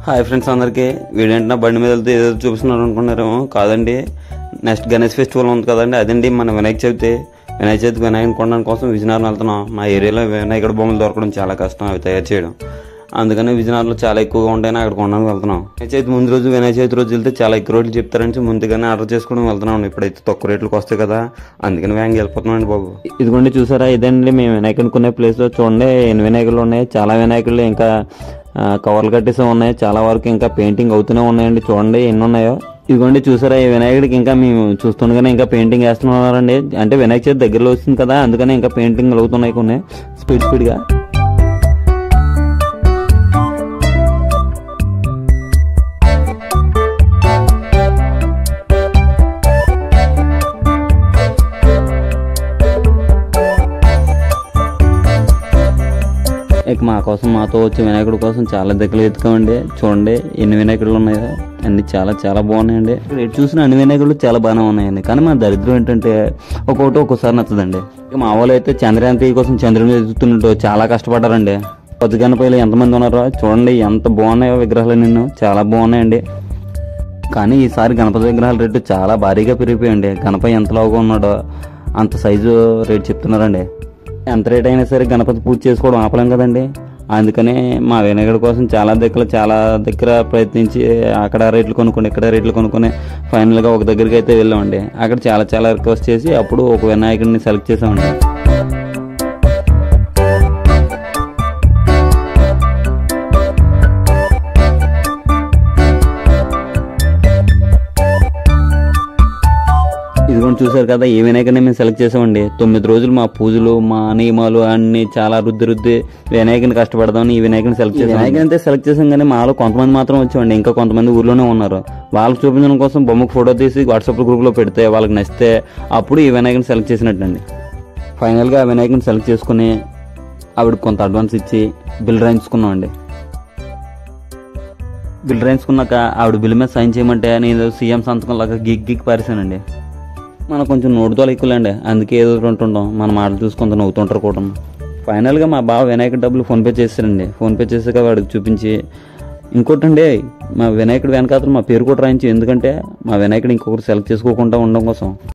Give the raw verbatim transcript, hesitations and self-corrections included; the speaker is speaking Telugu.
హాయ్ ఫ్రెండ్స్, అందరికీ వీడియో నా బండి మీద వెళ్తే ఏదో చూపిస్తున్నారు అనుకున్నారేమో. కాదండి, నెక్స్ట్ గణేష్ ఫెస్టివల్ ఉంది కదండి, అదండి మన వినాయక చవితి. వినాయక చవితికి వినాయకుని కొనడానికి కోసం విజయనగరం వెళ్తున్నాం. మా ఏరియాలో వినాయకుడి బొమ్మలు దొరకడం చాలా కష్టం, అవి తయారు చేయడం. అందుకని విజయనగరంలో చాలా ఎక్కువగా ఉంటాయని అక్కడ కొనడానికి వెళ్తున్నాం. వినాయక చవితి ముందు రోజు వినాయక చవితి రోజు వెళ్తే చాలా ఎక్కువ రేట్లు చెప్తారని ముందుగానే ఆర్డర్ చేసుకోవడం వెళ్తున్నాం. ఇప్పుడైతే తక్కువ రేట్లకు వస్తాయి కదా, అందుకని వ్యాంగ్ వెళ్ళిపోతున్నాం అండి బాబు. ఇదిగోండి చూసారా, ఇదండి మేము వినాయకుని కొనే ప్లేస్ లో. చూడండి ఎన్ని వినాయకులు ఉన్నాయి, చాలా వినాయకులు ఇంకా కవర్లు కట్టేసి ఉన్నాయి. చాలా వరకు ఇంకా పెయింటింగ్ అవుతూనే ఉన్నాయండి. చూడండి ఎన్ని ఉన్నాయో. ఇదిగోండి చూసారా, ఈ వినాయకుడికి ఇంకా మేము చూస్తుండగానే ఇంకా పెయింటింగ్ వేస్తున్నారండి. అంటే వినాయక చవితి దగ్గరలో వస్తుంది కదా, అందుకని ఇంకా పెయింటింగ్ అవుతున్నాయి కొన్ని స్పీడ్ స్పీడ్ గా. ఇక మా కోసం మాతో వచ్చే వినాయకుడి కోసం చాలా దగ్గర ఎత్తుకోండి. చూడండి ఎన్ని వినాయకుడులు ఉన్నాయో, అన్ని చాలా చాలా బాగున్నాయండి. ఇక్కడ చూసిన అన్ని వినాయకుడు చాలా బాగానే ఉన్నాయండి. కానీ మా దరిద్రం ఏంటంటే ఒక్కొక్కటి ఒక్కోసారి నచ్చదండి. ఇక మా వాళ్ళు అయితే చంద్రయాత్రి కోసం చంద్రుని ఎదుగుతున్నట్టు చాలా కష్టపడ్డారండి. పొద్దు గణపతిలో ఎంతమంది ఉన్నారో చూడండి, ఎంత బాగున్నాయో విగ్రహాలు. నిన్ను చాలా బాగున్నాయండి. కానీ ఈసారి గణపతి విగ్రహాల రేటు చాలా భారీగా పెరిగిపోయండి. గణపతి ఎంతలాగా ఉన్నాడో అంత సైజు రేటు చెప్తున్నారండి. ఎంత రేట్ అయినా సరే గణపతి పూజ చేసుకోవడం ఆపలేం కదండి. అందుకనే మా వినాయకుడి కోసం చాలా దగ్గర చాలా దగ్గర ప్రయత్నించి అక్కడ రేట్లు కొనుక్కొని ఇక్కడ రేట్లు కొనుక్కొని ఫైనల్గా ఒక దగ్గరికి అయితే వెళ్ళామండి. అక్కడ చాలా చాలా రిక్వెస్ట్ చేసి అప్పుడు ఒక వినాయకుడిని సెలెక్ట్ చేసామండి. ఇదిగోండి చూసారు కదా, ఈ వినాయకుడిని మేము సెలెక్ట్ చేసామండి. తొమ్మిది రోజులు మా పూజలు మా నియమాలు అన్ని చాలా రుద్ది రుద్ది వినాయకుని కష్టపడదామని ఈ వినాయకుని సెలెక్ట్ చేసాం. వినాయకుని అయితే సెలెక్ట్ చేసాం, కానీ మాలో కొంతమంది మాత్రం వచ్చామండి. ఇంకా కొంతమంది ఊర్లోనే ఉన్నారు. వాళ్ళకి చూపించడం కోసం బొమ్మకు ఫోటో తీసి వాట్సాప్ గ్రూప్ లో పెడితే వాళ్ళకి నచ్చితే అప్పుడు ఈ వినాయకుని సెలెక్ట్ చేసినట్టండి. ఫైనల్ గా వినాయకుని సెలెక్ట్ చేసుకుని ఆవిడ కొంత అడ్వాన్స్ ఇచ్చి బిల్ రాయించుకున్నామండి. బిల్ రాయించుకున్నాక ఆవిడ బిల్ మీద సైన్ చేయమంటే నేను సీఎం సంతకం లాగా గిగ్ గిగ్ పారేసానండి. మనం కొంచెం నోటుతో ఎక్కువలేండి, అందుకే ఏదో ఉంటుంటాం. మన మాటలు చూసి కొంత నవ్వుతుంటారు కూడా. ఫైనల్గా మా బావ వినాయకుడి డబ్బులు ఫోన్పే చేశారండి. ఫోన్పే చేసాక వాడికి చూపించి ఇంకోటండి, మా వినాయకుడి వెనకాతలు మా పేరు కూడా రాయించి, ఎందుకంటే మా వినాయకుడు ఇంకొకరు సెలెక్ట్ చేసుకోకుండా ఉండడం కోసం.